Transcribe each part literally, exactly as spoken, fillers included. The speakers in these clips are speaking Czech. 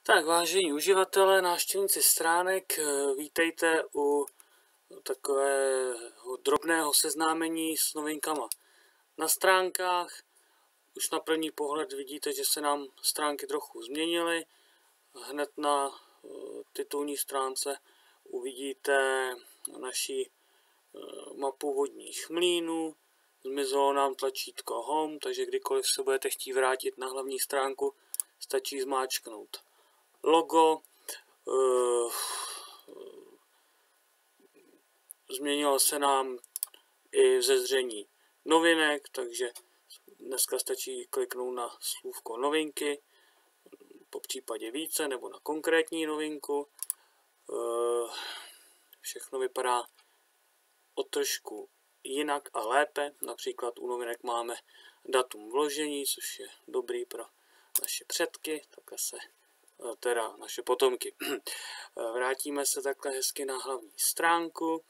Tak, vážení uživatelé, návštěvníci stránek, vítejte u takového drobného seznámení s novinkama na stránkách. Už na první pohled vidíte, že se nám stránky trochu změnily. Hned na titulní stránce uvidíte naši mapu vodních mlýnů. Zmizelo nám tlačítko Home, takže kdykoliv se budete chtít vrátit na hlavní stránku, stačí zmáčknout logo. Změnilo se nám i vzezření novinek, takže dneska stačí kliknout na slůvko novinky, po případě více nebo na konkrétní novinku. Všechno vypadá o trošku jinak a lépe. Například u novinek máme datum vložení, což je dobrý pro naše předky, takhle se teda naše potomky. Vrátíme se takhle hezky na hlavní stránku.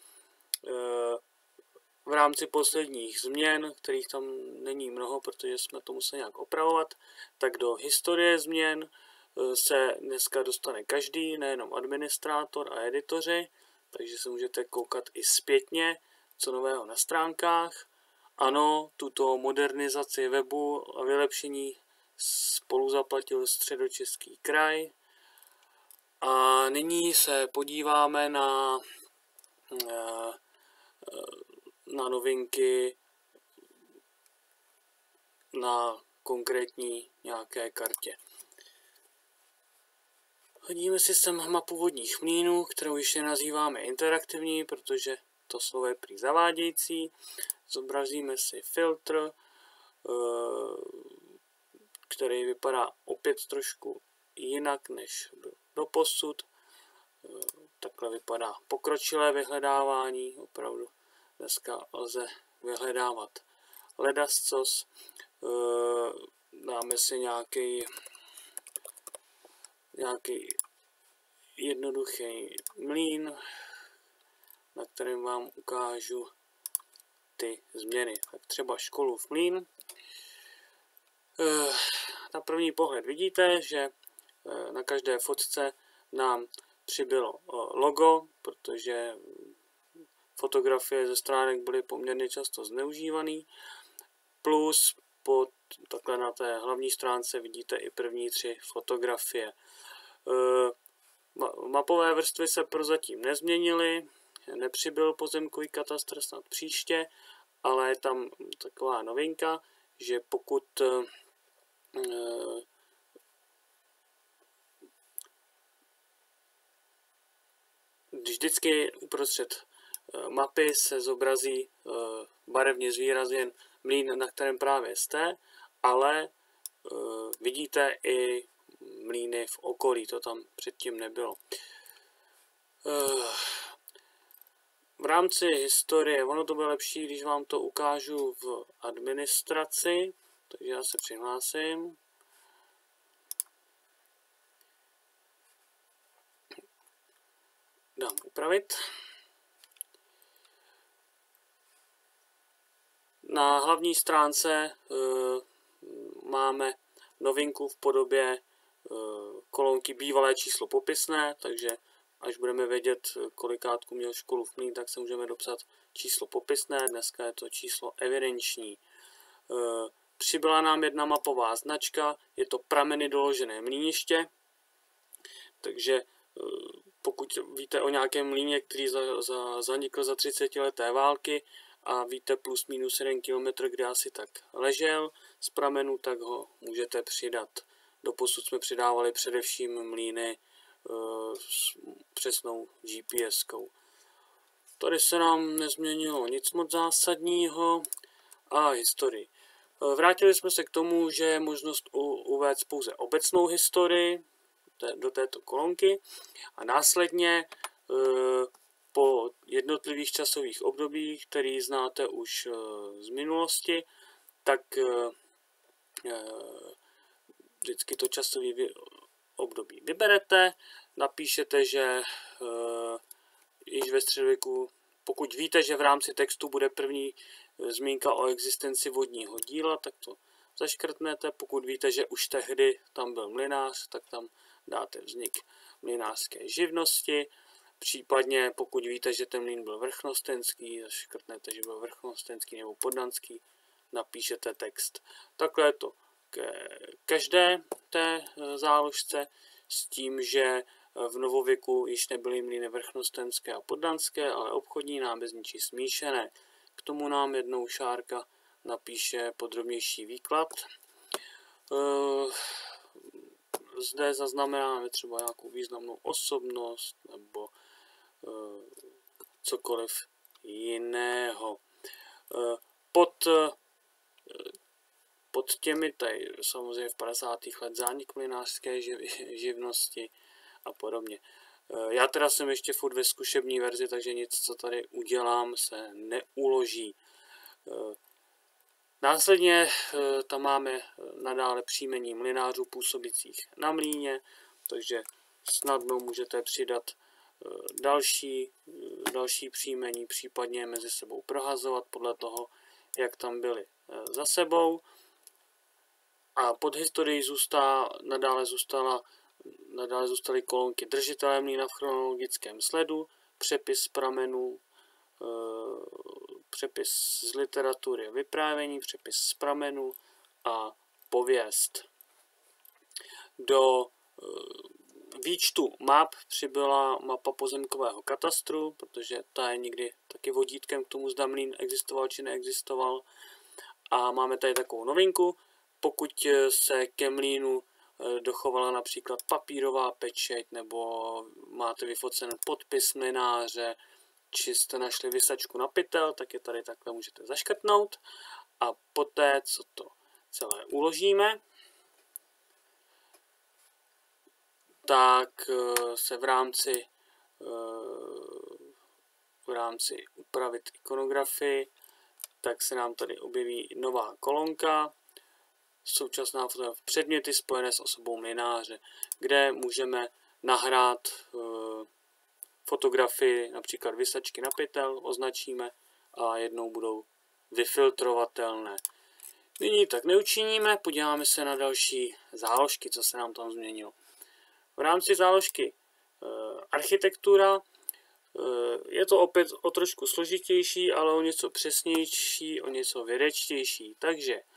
V rámci posledních změn, kterých tam není mnoho, protože jsme to museli nějak opravovat, tak do historie změn se dneska dostane každý, nejenom administrátor a editoři, takže se můžete koukat i zpětně, co nového na stránkách. Ano, tuto modernizaci webu a vylepšení spolu zaplatil Středočeský kraj. A nyní se podíváme na, na novinky na konkrétní nějaké kartě. Hodíme si sem mapu vodních mlýnů, kterou ještě nazýváme interaktivní, protože to slovo je prý zavádějící. Zobrazíme si filtr, který vypadá opět trošku jinak než doposud. Takhle vypadá pokročilé vyhledávání. Opravdu dneska lze vyhledávat ledascos. Dáme si nějaký nějaký jednoduchý mlýn, na kterém vám ukážu ty změny. Tak třeba Školův mlýn. Na první pohled vidíte, že na každé fotce nám přibylo logo, protože fotografie ze stránek byly poměrně často zneužívané. Plus pod, takhle na té hlavní stránce vidíte i první tři fotografie. Mapové vrstvy se prozatím nezměnily, nepřibyl pozemkový katastr, snad příště, ale je tam taková novinka, že pokud vždycky uprostřed mapy se zobrazí barevně zvýrazněn mlýn, na kterém právě jste, ale vidíte i mlýny v okolí, to tam předtím nebylo. V rámci historie, ono to bude lepší, když vám to ukážu v administraci, takže já se přihlásím. Dám upravit. Na hlavní stránce uh, máme novinku v podobě uh, kolonky bývalé číslo popisné, takže až budeme vědět, kolikátku měl Školův mlýn, tak se můžeme dopsat číslo popisné, dneska je to číslo evidenční. Uh, přibyla nám jedna mapová značka, je to Prameny doložené mlýniště, takže uh, pokud víte o nějakém mlýně, který za, za, zanikl za třicetileté války, a víte plus minus jeden kilometr, kde asi tak ležel z pramenu, tak ho můžete přidat. Doposud jsme přidávali především mlýny uh, s přesnou G P S kou. Tady se nám nezměnilo nic moc zásadního. A historii. Vrátili jsme se k tomu, že je možnost uvést pouze obecnou historii do této kolonky a následně uh, po jednotlivých časových obdobích, který znáte už z minulosti, tak vždycky to časové období vyberete, napíšete, že již ve středověku, pokud víte, že v rámci textu bude první zmínka o existenci vodního díla, tak to zaškrtnete. Pokud víte, že už tehdy tam byl mlynář, tak tam dáte vznik mlynářské živnosti. Případně pokud víte, že ten mlýn byl vrchnostenský, zaškrtnete, že byl vrchnostenský nebo poddanský, napíšete text. Takhle je to ke každé té záložce s tím, že v novověku již nebyly mlýny vrchnostenské a poddanské, ale obchodní, nábezní či smíšené. K tomu nám jednou Šárka napíše podrobnější výklad. Zde zaznamenáme třeba nějakou významnou osobnost nebo cokoliv jiného. Pod, pod těmi tady samozřejmě v padesátých let zánik mlynářské živnosti a podobně. Já teda jsem ještě furt ve zkušební verzi, takže nic, co tady udělám, se neuloží. Následně tam máme nadále příjmení mlynářů působících na mlýně, takže snadno můžete přidat další, další příjmení, případně mezi sebou prohazovat podle toho, jak tam byly za sebou. A pod historií zůstá, nadále, zůstala, nadále zůstaly kolonky držitele mlýna v chronologickém sledu, přepis pramenů, přepis z literatury vyprávění, přepis z pramenů a pověst. Do výčtu map přibyla mapa pozemkového katastru, protože ta je někdy taky vodítkem k tomu, zda mlýn existoval či neexistoval. A máme tady takovou novinku. Pokud se ke mlýnu dochovala například papírová pečeť, nebo máte vyfocený podpis mlynáře, či jste našli vysačku na pytel, tak je tady takhle můžete zaškrtnout. A poté, co to celé uložíme, tak se v rámci, v rámci upravit ikonografii, tak se nám tady objeví nová kolonka, současná předměty spojené s osobou mlynáře, kde můžeme nahrát fotografii, například vysačky na pytel, označíme a jednou budou vyfiltrovatelné. Nyní tak neučiníme, podíváme se na další záložky, co se nám tam změnilo. V rámci záložky e, architektura e, je to opět o trošku složitější, ale o něco přesnější, o něco vědečtější. Takže e,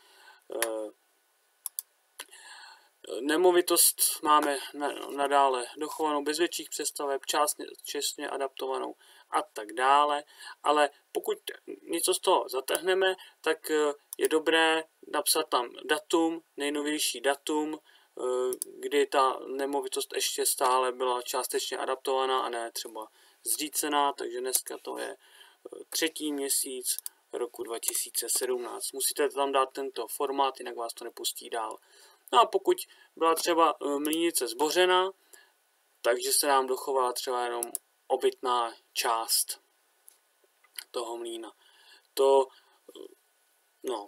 nemovitost máme nadále dochovanou bez větších přestaveb, časně adaptovanou a tak dále. Ale pokud něco z toho zatrhneme, tak je dobré napsat tam datum, nejnovější datum, kdy ta nemovitost ještě stále byla částečně adaptovaná a ne třeba zřícená, takže dneska to je třetí měsíc roku dva tisíce sedmnáct. Musíte tam dát tento formát, jinak vás to nepustí dál. No a pokud byla třeba mlýnice zbořena, takže se nám dochovala třeba jenom obytná část toho mlýna. To, no,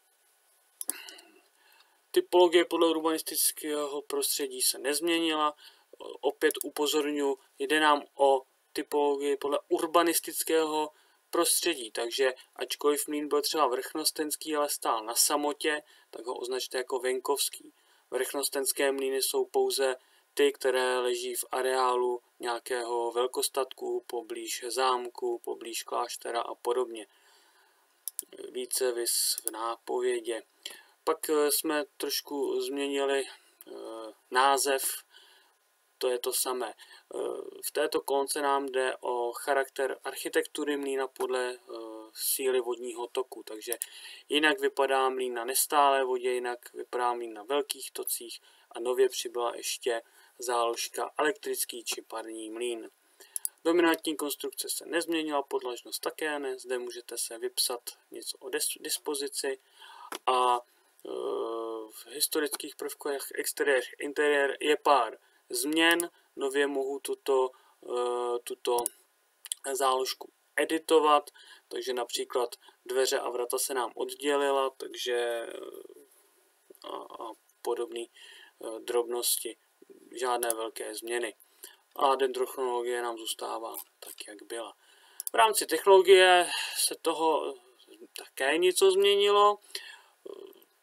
typologie podle urbanistického prostředí se nezměnila. Opět upozorňuji, jde nám o typologii podle urbanistického prostředí, takže ačkoliv mlýn byl třeba vrchnostenský, ale stál na samotě, tak ho označte jako venkovský. Vrchnostenské mlýny jsou pouze ty, které leží v areálu nějakého velkostatku, poblíž zámku, poblíž kláštera a podobně. Více vys v nápovědě. Pak jsme trošku změnili e, název, to je to samé. E, v této kolonce nám jde o charakter architektury mlýna podle e, síly vodního toku, takže jinak vypadá mlýn na nestálé vodě, jinak vypadá mlýn na velkých tocích a nově přibyla ještě záložka elektrický či parní mlýn. Dominantní konstrukce se nezměnila, podlažnost také ne, zde můžete se vypsat něco o dispozici a v historických prvkách exteriér, interiér je pár změn. Nově mohu tuto, tuto záložku editovat, takže například dveře a vrata se nám oddělila, takže a, a podobné drobnosti, žádné velké změny. A dendrochronologie nám zůstává tak, jak byla. V rámci technologie se toho také něco změnilo.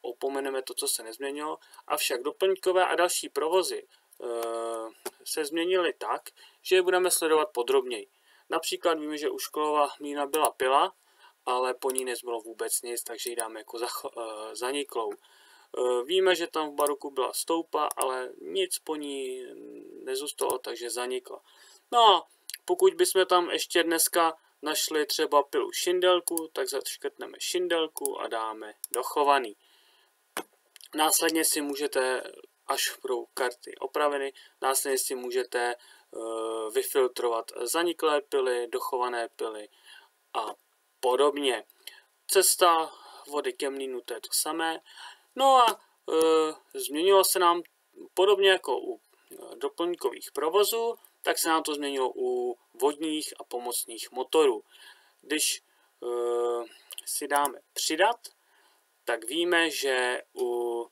opomeneme to, co se nezměnilo, avšak doplňkové a další provozy e, se změnily tak, že je budeme sledovat podrobněji. Například víme, že u Školova mlýna byla pila, ale po ní nezbylo vůbec nic, takže ji dáme jako zaniklou. Víme, že tam v baroku byla stoupa, ale nic po ní nezůstalo, takže zanikla. No a pokud bychom tam ještě dneska našli třeba pilu šindelku, tak zaškrtneme šindelku a dáme dochovaný. Následně si můžete, až budou karty opraveny, následně si můžete uh, vyfiltrovat zaniklé pily, dochované pily a podobně. Cesta vody ke mlýnu, to je to samé. No a e, změnilo se nám podobně jako u e, doplňkových provozů, tak se nám to změnilo u vodních a pomocných motorů. Když e, si dáme přidat, tak víme, že u,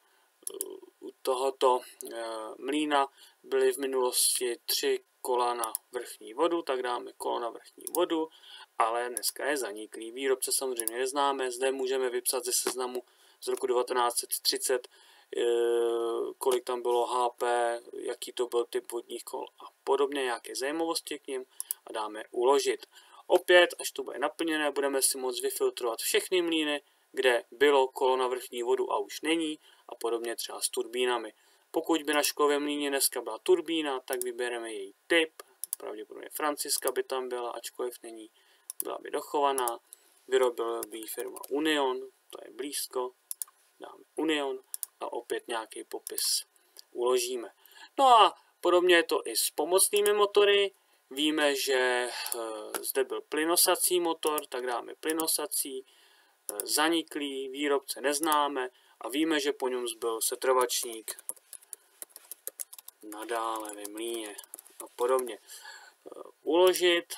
u tohoto e, mlýna byly v minulosti tři kola na vrchní vodu, tak dáme kolo na vrchní vodu, ale dneska je zaniklý. Výrobce samozřejmě neznáme, zde můžeme vypsat ze seznamu z roku devatenáct set třicet, kolik tam bylo H P, jaký to byl typ vodních kol a podobně, nějaké zajímavosti k nim a dáme uložit. Opět, až to bude naplněné, budeme si moct vyfiltrovat všechny mlýny, kde bylo kolo na vrchní vodu a už není a podobně třeba s turbínami. Pokud by na Školově mlýně dneska byla turbína, tak vybereme její typ, pravděpodobně Franciska by tam byla, ačkoliv není, byla by dochovaná, vyrobil by ji firma Union, to je blízko, dáme Union a opět nějaký popis uložíme. No a podobně je to i s pomocnými motory. Víme, že e, zde byl plynosací motor, tak dáme plynosací, e, zaniklý, výrobce neznáme a víme, že po něm zbyl setrvačník nadále ve mlýně a podobně. E, uložit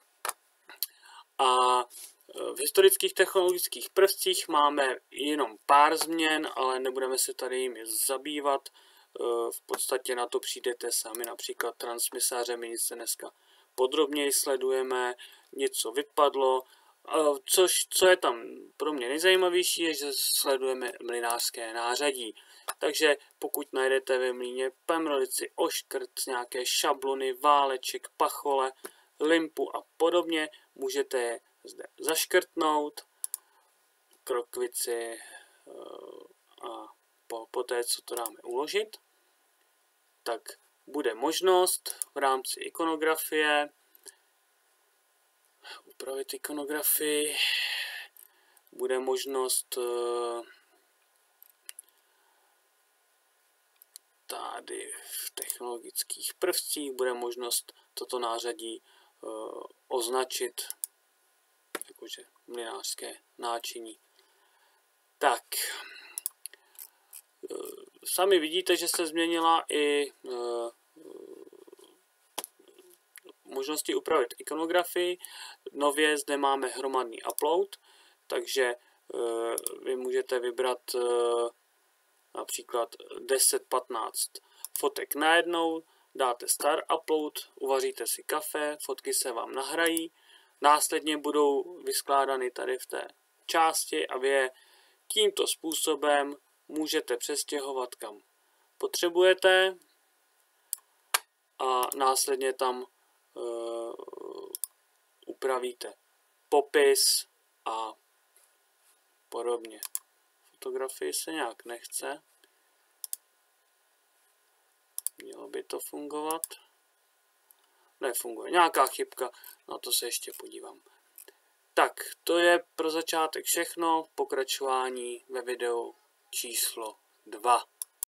a v historických technologických prvcích máme jenom pár změn, ale nebudeme se tady jimi zabývat. V podstatě na to přijdete sami, například transmisáře, my se dneska podrobněji sledujeme, něco vypadlo, což, co je tam pro mě nejzajímavější, je, že sledujeme mlynářské nářadí. Takže pokud najdete ve mlýně pemrlici, oškrt, nějaké šablony, váleček, pachole, limpu a podobně, můžete je zde zaškrtnout, krokvici a po, po té, co to dáme uložit, tak bude možnost v rámci ikonografie upravit ikonografii, bude možnost tady v technologických prvcích, bude možnost toto nářadí označit jakože mlynářské náčiní. Tak, sami vidíte, že se změnila i možnosti upravit ikonografii. Nově zde máme hromadný upload, takže vy můžete vybrat například deset patnáct fotek najednou, dáte Start Upload, uvaříte si kafe, fotky se vám nahrají, následně budou vyskládány tady v té části a vy je tímto způsobem můžete přestěhovat kam potřebujete a následně tam uh, upravíte popis a podobně. Fotografii se nějak nechce. Mělo by to fungovat. Nefunguje. Nějaká chybka, na to se ještě podívám. Tak, to je pro začátek všechno. Pokračování ve videu číslo dva.